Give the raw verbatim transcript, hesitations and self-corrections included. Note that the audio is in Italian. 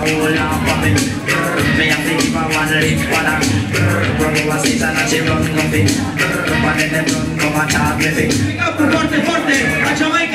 paura pa' mí. Me activa one lick one Provo a sisana ci run con me. Pane ne run con ma chave. Forte, forte, a Jamaica.